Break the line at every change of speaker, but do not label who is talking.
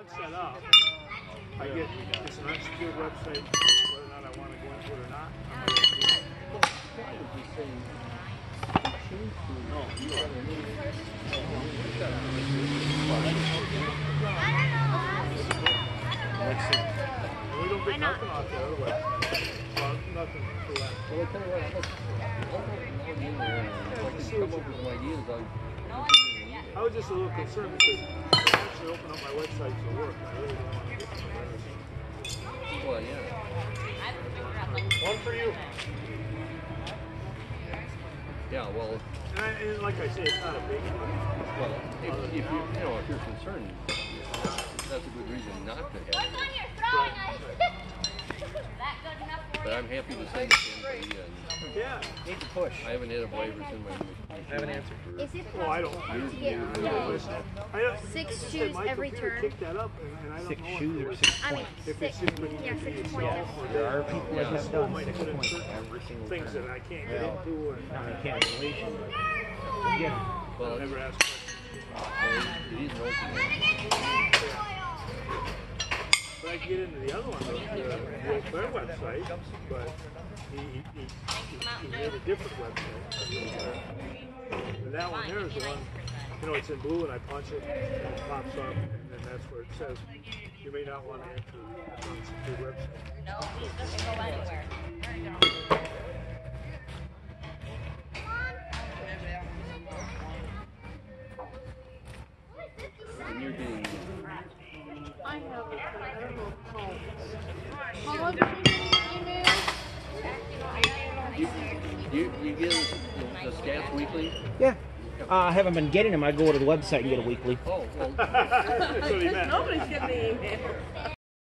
once set up, I get it's an unsecured website, whether or not I want to go into it or not. We don't get nothing off the other website. Well, nothing for that. I was just a little concerned because I actually opened up my website to work. I really don't want to get somewhere.
Well, yeah.
One for you.
Yeah, well.
And like I say, it's not a big one.
Well, if you're concerned, that's a good reason not to have it. But I'm happy to send it to anybody.
Yeah.
Need to push.
I haven't had a waivers in my.
I have an answer.
Is it
Well, I don't.
possible to get 6 shoes every turn?
Picked that up, and I don't
6
know
shoes or 6
I mean,
points.
if
6,
it's in
yeah, 6
itself
points.
or
There are people that have
school
done
might
6
put in
points
certain
every single
things
turn.
that I can't get into, or
Not in cancellation. Yeah.
I'll never ask questions.
It is open.
But I can get into the other one, their website, but he made a different website. And that one there is the one, it's in blue, and I punch it, and it pops up, and then that's where it says, you may not want to enter the unsecured website.
No, he doesn't go anywhere.
And you're getting.
I have it, but I don't know how much
You get the stats weekly?
Yeah. I haven't been getting them. I go to the website and get a weekly.
Oh, well.
That's what he meant.
Nobody's getting the email.